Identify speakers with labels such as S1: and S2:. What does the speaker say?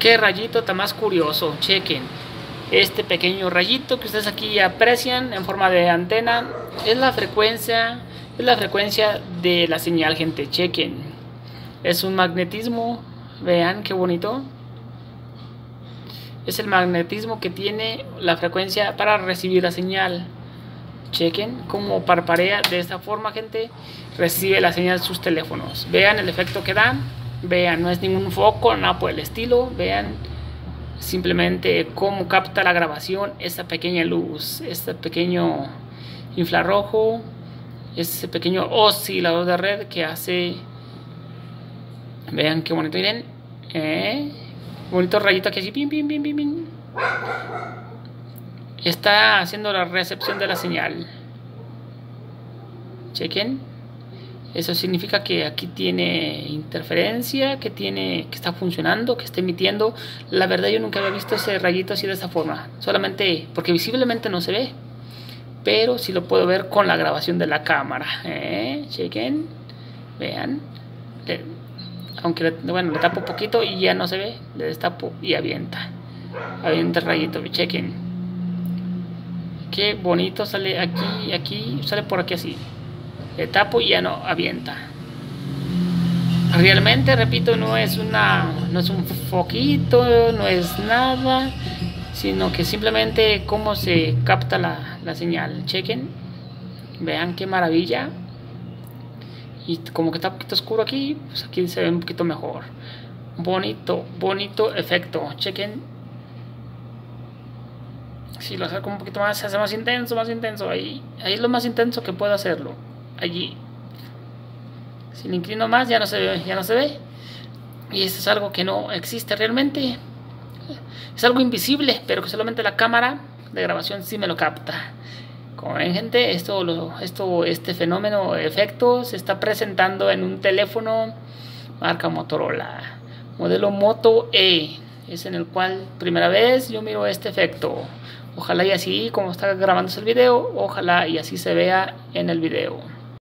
S1: Qué rayito tan más curioso, chequen. Este pequeño rayito que ustedes aquí aprecian en forma de antena es la frecuencia de la señal, gente, chequen. Es un magnetismo, vean qué bonito. Es el magnetismo que tiene la frecuencia para recibir la señal. Chequen cómo parparea de esta forma, gente. Recibe la señal sus teléfonos. Vean el efecto que dan. Vean, no es ningún foco, nada por el estilo. Vean simplemente cómo capta la grabación esta pequeña luz, este pequeño infrarrojo, ese pequeño oscilador de red que hace. Vean qué bonito, miren. Bonito rayito aquí así. Pim, pim, pim, pim, pim. Está haciendo la recepción de la señal. Chequen. Eso significa que aquí tiene interferencia, que está funcionando, que está emitiendo. La verdad yo nunca había visto ese rayito así de esa forma. Solamente porque visiblemente no se ve. Pero sí lo puedo ver con la grabación de la cámara. Chequen. Vean. Aunque bueno, le tapo un poquito y ya no se ve. Le destapo y avienta. Avienta el rayito. Chequen. Qué bonito sale aquí sale por aquí así. Le tapo y ya no avienta. Realmente, repito, no es un foquito, no es nada, sino que simplemente cómo se capta la señal. Chequen, vean qué maravilla. Y como que está un poquito oscuro aquí, pues aquí se ve un poquito mejor. Bonito efecto. Chequen. Si lo acerco un poquito más, se hace más intenso. Ahí es lo más intenso que puedo hacerlo. Allí. Si lo inclino más ya no se ve. Y eso es algo que no existe realmente. Es algo invisible, pero que solamente la cámara de grabación sí me lo capta. Como ven, gente, este fenómeno, efecto, se está presentando en un teléfono marca Motorola, modelo Moto E. Es en el cual primera vez yo miro este efecto. Ojalá y así como está grabándose el video, ojalá y así se vea en el video.